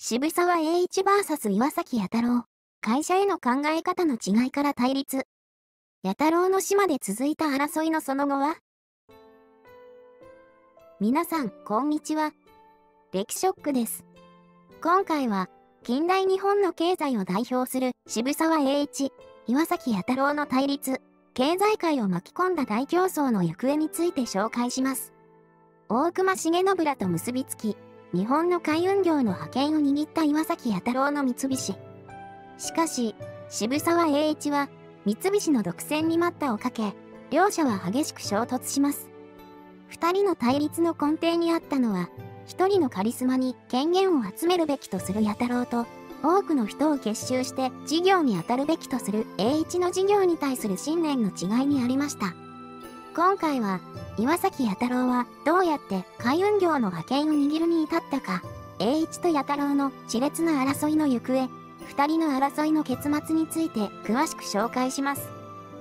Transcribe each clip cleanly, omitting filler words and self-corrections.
渋沢栄一 VS 岩崎弥太郎。会社への考え方の違いから対立。弥太郎の死まで続いた争いのその後は？皆さん、こんにちは。歴ショックです。今回は、近代日本の経済を代表する渋沢栄一、岩崎弥太郎の対立、経済界を巻き込んだ大競争の行方について紹介します。大隈重信らと結びつき、日本の海運業の覇権を握った岩崎弥太郎の三菱。しかし、渋沢栄一は、三菱の独占に待ったをかけ、両者は激しく衝突します。二人の対立の根底にあったのは、一人のカリスマに権限を集めるべきとする弥太郎と、多くの人を結集して事業に当たるべきとする栄一の事業に対する信念の違いにありました。今回は、岩崎弥太郎はどうやって海運業の覇権を握るに至ったか、栄一と弥太郎の熾烈な争いの行方、二人の争いの結末について詳しく紹介します。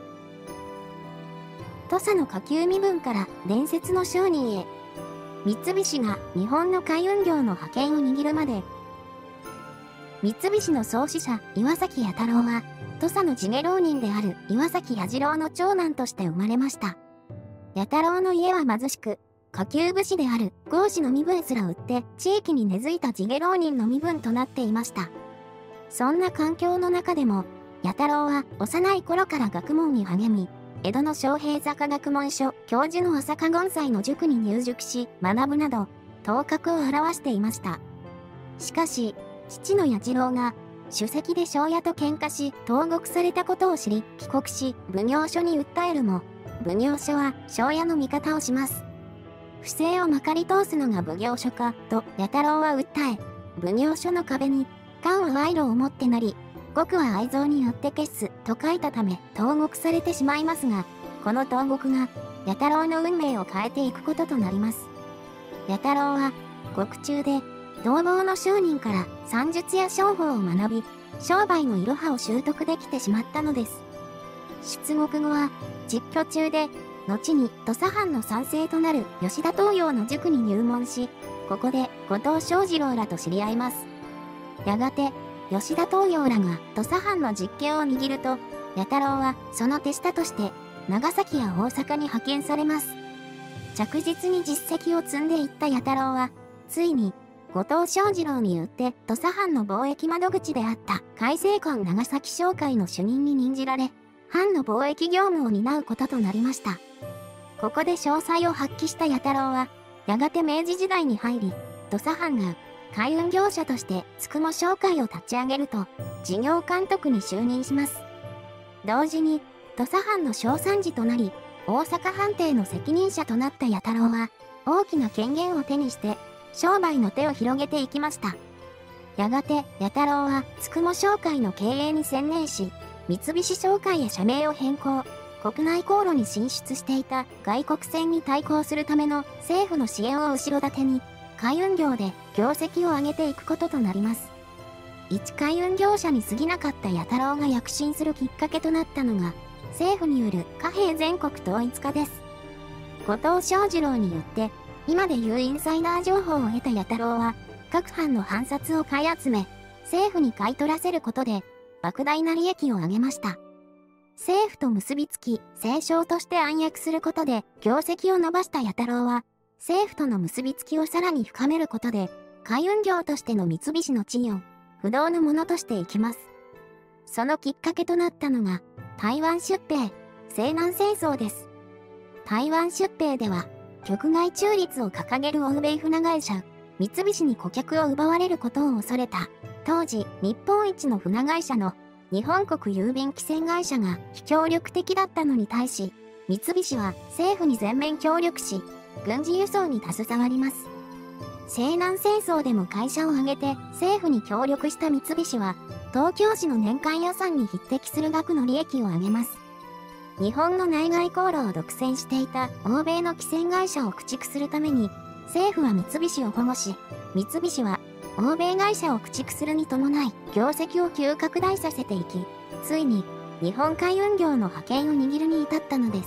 土佐の下級身分から伝説の商人へ。三菱が日本の海運業の覇権を握るまで。三菱の創始者岩崎弥太郎は、土佐の地下浪人である岩崎彌次郎の長男として生まれました。弥太郎の家は貧しく、下級武士である豪士の身分すら売って地域に根付いた地下浪人の身分となっていました。そんな環境の中でも、弥太郎は幼い頃から学問に励み、江戸の昌平坂学問所教授の朝香権斎の塾に入塾し、学ぶなど、頭角を現していました。しかし、父の彌次郎が、首席で庄屋と喧嘩し、投獄されたことを知り、帰国し、奉行所に訴えるも、奉行所は庄屋の味方をします。不正をまかり通すのが奉行所か、と弥太郎は訴え、奉行所の壁に、官は賄賂をもってなり、獄は愛憎によって消す、と書いたため、投獄されてしまいますが、この投獄が、弥太郎の運命を変えていくこととなります。弥太郎は、獄中で、同房の商人から算術や商法を学び、商売のいろはを習得できてしまったのです。出獄後は、実居中で、後に土佐藩の参政となる吉田東洋の塾に入門し、ここで後藤象二郎らと知り合います。やがて、吉田東洋らが土佐藩の実権を握ると、弥太郎はその手下として、長崎や大阪に派遣されます。着実に実績を積んでいった弥太郎は、ついに、後藤象二郎によって土佐藩の貿易窓口であった海政官長崎商会の主任に任じられ、藩の貿易業務を担うこととなりました。ここで詳細を発揮した弥太郎は、やがて明治時代に入り、土佐藩が海運業者としてつくも商会を立ち上げると、事業監督に就任します。同時に、土佐藩の小参事となり、大阪藩邸の責任者となった弥太郎は、大きな権限を手にして、商売の手を広げていきました。やがて、弥太郎は、つくも商会の経営に専念し、三菱商会へ社名を変更、国内航路に進出していた外国船に対抗するための政府の支援を後ろ盾に、海運業で業績を上げていくこととなります。一海運業者に過ぎなかった弥太郎が躍進するきっかけとなったのが、政府による貨幣全国統一化です。後藤象二郎によって、今でいうインサイダー情報を得た弥太郎は、各藩の藩札を買い集め、政府に買い取らせることで、莫大な利益を上げました。政府と結びつき、政商として暗躍することで、業績を伸ばした弥太郎は、政府との結びつきをさらに深めることで、海運業としての三菱の地位を、不動のものとしていきます。そのきっかけとなったのが、台湾出兵、西南戦争です。台湾出兵では、局外中立を掲げる欧米船会社、三菱に顧客を奪われることを恐れた、当時日本一の船会社の日本国郵便汽船会社が非協力的だったのに対し、三菱は政府に全面協力し、軍事輸送に携わります。西南戦争でも会社を挙げて政府に協力した三菱は、東京市の年間予算に匹敵する額の利益を上げます。日本の内外航路を独占していた欧米の汽船会社を駆逐するために、政府は三菱を保護し、三菱は欧米会社を駆逐するに伴い、業績を急拡大させていき、ついに日本海運業の覇権を握るに至ったのです。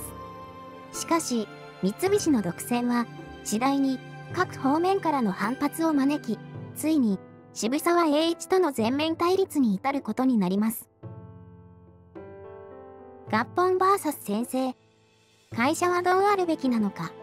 しかし、三菱の独占は、次第に各方面からの反発を招き、ついに渋沢栄一との全面対立に至ることになります。合本 VS 先生。会社はどうあるべきなのか。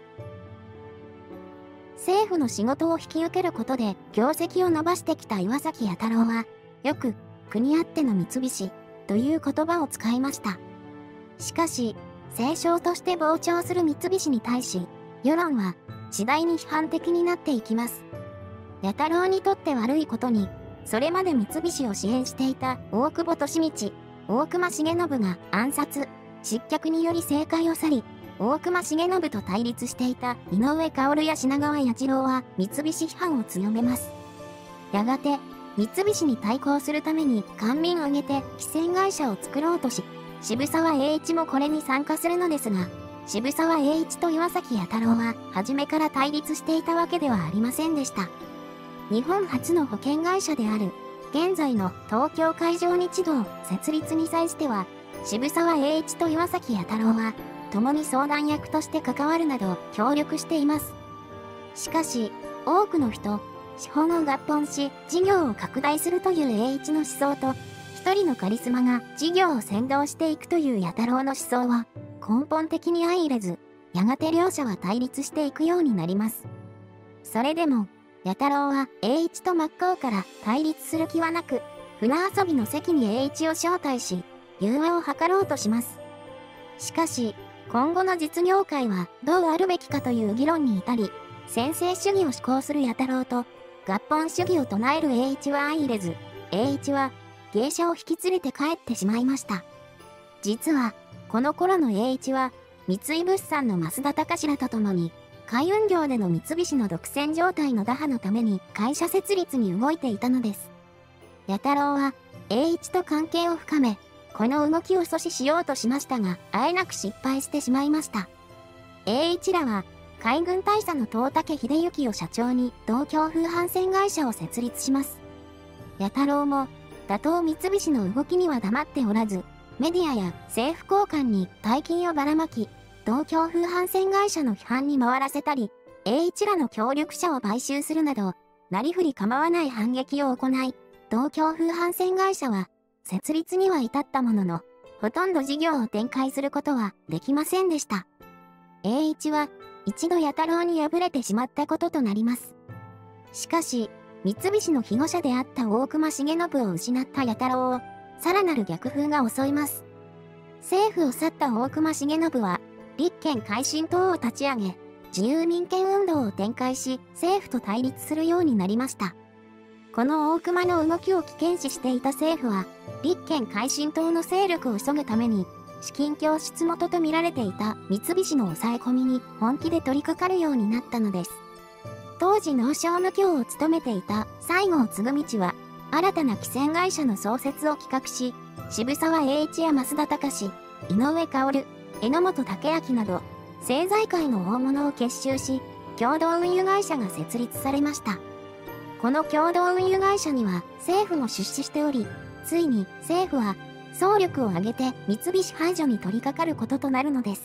政府の仕事を引き受けることで業績を伸ばしてきた岩崎弥太郎は、よく、国あっての三菱、という言葉を使いました。しかし、政商として膨張する三菱に対し、世論は、次第に批判的になっていきます。弥太郎にとって悪いことに、それまで三菱を支援していた大久保利通、大隈重信が暗殺、失脚により政界を去り、大隈重信と対立していた井上馨や品川彌次郎は三菱批判を強めます。やがて、三菱に対抗するために官民挙げて汽船会社を作ろうとし、渋沢栄一もこれに参加するのですが、渋沢栄一と岩崎弥太郎は初めから対立していたわけではありませんでした。日本初の保険会社である、現在の東京海上日動設立に際しては、渋沢栄一と岩崎弥太郎は、共に相談役として関わるなど協力しています。しかし、多くの人、資本を合本し、事業を拡大するという栄一の思想と、一人のカリスマが事業を先導していくという弥太郎の思想は、根本的に相入れず、やがて両者は対立していくようになります。それでも、弥太郎は栄一と真っ向から対立する気はなく、船遊びの席に栄一を招待し、融和を図ろうとします。しかし、今後の実業界はどうあるべきかという議論に至り、専制主義を志向する弥太郎と、合本主義を唱える栄一は相入れず、栄一は芸者を引き連れて帰ってしまいました。実は、この頃の栄一は、三井物産の増田隆らと共に、海運業での三菱の独占状態の打破のために会社設立に動いていたのです。弥太郎は、栄一と関係を深め、この動きを阻止しようとしましたが、あえなく失敗してしまいました。栄一らは、海軍大佐の東武秀行を社長に東京風帆船会社を設立します。弥太郎も、打倒三菱の動きには黙っておらず、メディアや政府高官に大金をばらまき、東京風帆船会社の批判に回らせたり、栄一らの協力者を買収するなど、なりふり構わない反撃を行い、東京風帆船会社は、設立には至ったものの、ほとんど事業を展開することはできませんでした。栄一は、一度弥太郎に敗れてしまったこととなります。しかし、三菱の庇護者であった大隈重信を失った弥太郎を、さらなる逆風が襲います。政府を去った大隈重信は、立憲改進党を立ち上げ、自由民権運動を展開し、政府と対立するようになりました。この大隈の動きを危険視していた政府は、立憲改進党の勢力を削ぐために、資金供出元と見られていた三菱の抑え込みに本気で取り掛かるようになったのです。当時農商務卿を務めていた西郷嗣道は、新たな汽船会社の創設を企画し、渋沢栄一や増田隆、井上馨、榎本武明など、政財界の大物を結集し、共同運輸会社が設立されました。この共同運輸会社には政府も出資しており、ついに政府は総力を挙げて三菱排除に取り掛かることとなるのです。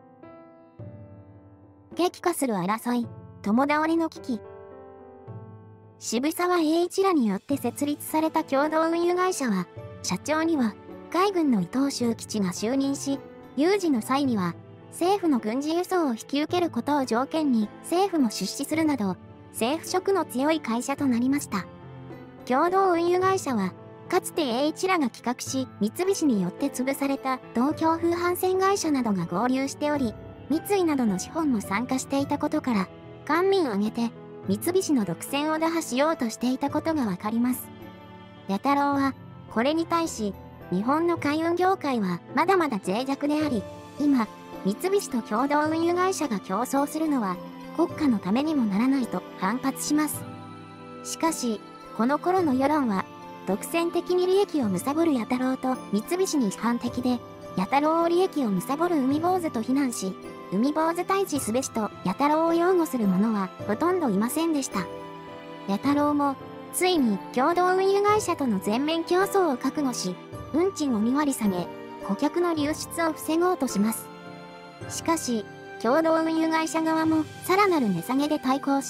激化する争い、共倒れの危機。渋沢栄一らによって設立された共同運輸会社は、社長には海軍の伊藤周吉が就任し、有事の際には政府の軍事輸送を引き受けることを条件に政府も出資するなど、政府色の強い会社となりました。共同運輸会社は、かつて栄一らが企画し、三菱によって潰された東京風帆船会社などが合流しており、三井などの資本も参加していたことから、官民挙げて三菱の独占を打破しようとしていたことがわかります。弥太郎は、これに対し、日本の海運業界はまだまだ脆弱であり、今、三菱と共同運輸会社が競争するのは、国家のためにもならないと反発します。しかし、この頃の世論は、独占的に利益を貪る弥太郎と三菱に批判的で、弥太郎を利益を貪る海坊主と非難し、海坊主退治すべしと弥太郎を擁護する者はほとんどいませんでした。弥太郎も、ついに共同運輸会社との全面競争を覚悟し、運賃を2割下げ、顧客の流出を防ごうとします。しかし、共同運輸会社側もさらなる値下げで対抗し、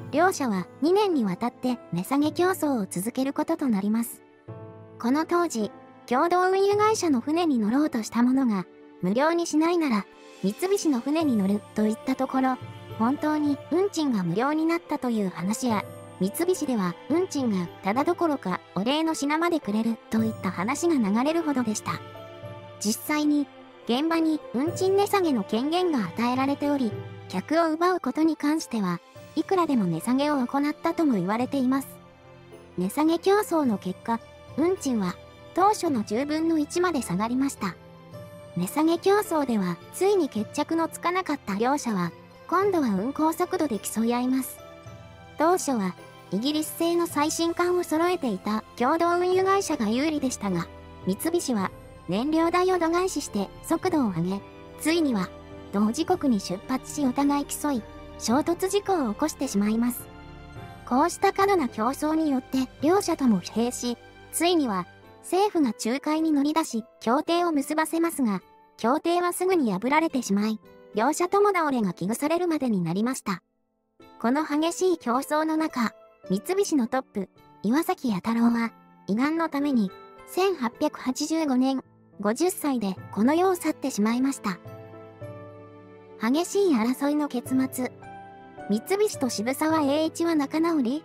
両社は2年にわたって値下げ競争を続けることとなります。この当時、共同運輸会社の船に乗ろうとした者が、無料にしないなら、三菱の船に乗ると言ったところ、本当に運賃が無料になったという話や、三菱では運賃がただどころかお礼の品までくれるといった話が流れるほどでした。実際に、現場に運賃値下げの権限が与えられており、客を奪うことに関しては、いくらでも値下げを行ったとも言われています。値下げ競争の結果、運賃は当初の10分の1まで下がりました。値下げ競争ではついに決着のつかなかった両社は、今度は運航速度で競い合います。当初はイギリス製の最新艦を揃えていた共同運輸会社が有利でしたが、三菱は燃料代を度外視して速度を上げ、ついには同時刻に出発しお互い競い、衝突事故を起こしてしまいます。こうした過度な競争によって両社とも疲弊し、ついには政府が仲介に乗り出し協定を結ばせますが、協定はすぐに破られてしまい、両社とも倒れが危惧されるまでになりました。この激しい競争の中、三菱のトップ、岩崎弥太郎は、胃がんのために、1885年、50歳でこの世を去ってしまいました。激しい争いの結末。三菱と渋沢栄一は仲直り？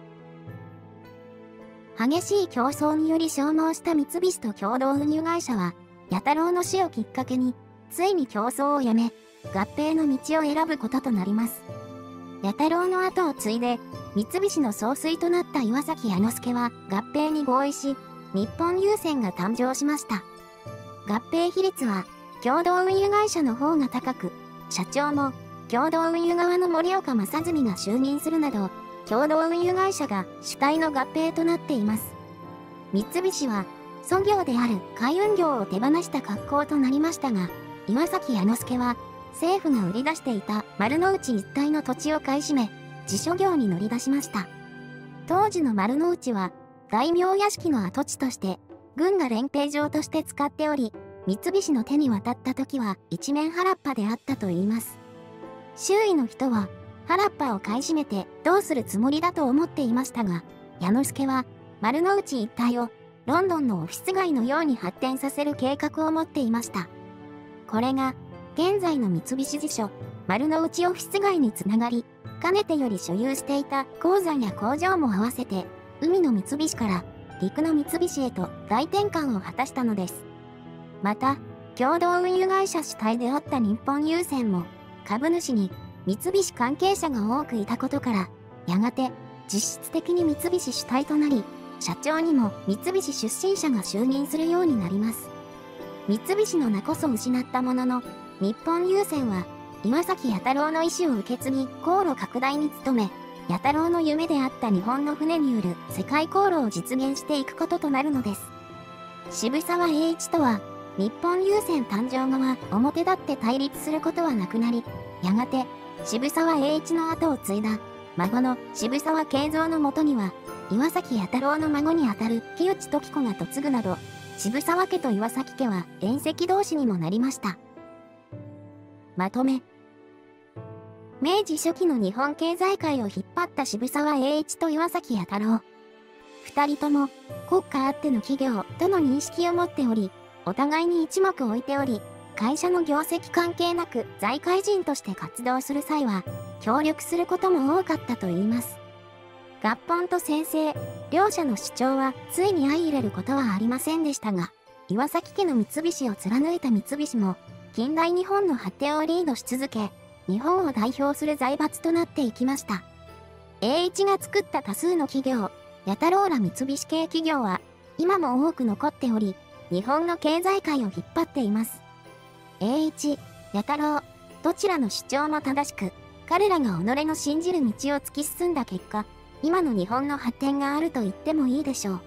激しい競争により消耗した三菱と共同運輸会社は、弥太郎の死をきっかけに、ついに競争をやめ、合併の道を選ぶこととなります。弥太郎の後を継いで、三菱の総帥となった岩崎彌之助は合併に合意し、日本郵船が誕生しました。合併比率は、共同運輸会社の方が高く、社長も、共同運輸側の森岡正純が就任するなど、共同運輸会社が主体の合併となっています。三菱は、祖業である海運業を手放した格好となりましたが、岩崎彌之助は、政府が売り出していた丸の内一帯の土地を買い占め、自所業に乗り出しました。当時の丸の内は、大名屋敷の跡地として、軍が練兵場として使っており、三菱の手に渡った時は一面原っぱであったといいます。周囲の人は、原っぱを買い占めてどうするつもりだと思っていましたが、彌之助は、丸の内一帯をロンドンのオフィス街のように発展させる計画を持っていました。これが、現在の三菱地所、丸の内オフィス街につながり、かねてより所有していた鉱山や工場も合わせて、海の三菱から陸の三菱へと大転換を果たしたのです。また、共同運輸会社主体であった日本郵船も、株主に三菱関係者が多くいたことから、やがて実質的に三菱主体となり、社長にも三菱出身者が就任するようになります。三菱の名こそ失ったものの、日本郵船は、岩崎弥太郎の意思を受け継ぎ、航路拡大に努め、弥太郎の夢であった日本の船による世界航路を実現していくこととなるのです。渋沢栄一とは、日本郵船誕生後は表立って対立することはなくなり、やがて渋沢栄一の後を継いだ孫の渋沢慶三のもとには、岩崎弥太郎の孫にあたる木内時子が嫁ぐなど、渋沢家と岩崎家は縁戚同士にもなりました。まとめ。明治初期の日本経済界を引っ張った渋沢栄一と岩崎弥太郎。二人とも国家あっての企業との認識を持っており、お互いに一目置いており、会社の業績関係なく財界人として活動する際は、協力することも多かったといいます。合本と宣誓、両者の主張はついに相入れることはありませんでしたが、岩崎家の三菱を貫いた三菱も、近代日本の発展をリードし続け、日本を代表する財閥となっていきました。栄一が作った多数の企業、弥太郎ら三菱系企業は、今も多く残っており、日本の経済界を引っ張っています。栄一、弥太郎、どちらの主張も正しく、彼らが己の信じる道を突き進んだ結果、今の日本の発展があると言ってもいいでしょう。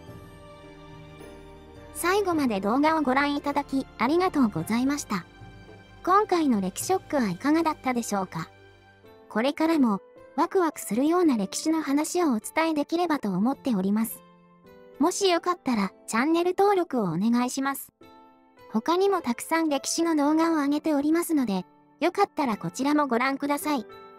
最後まで動画をご覧いただきありがとうございました。今回の歴史ショックはいかがだったでしょうか。これからもワクワクするような歴史の話をお伝えできればと思っております。もしよかったらチャンネル登録をお願いします。他にもたくさん歴史の動画を上げておりますので、よかったらこちらもご覧ください。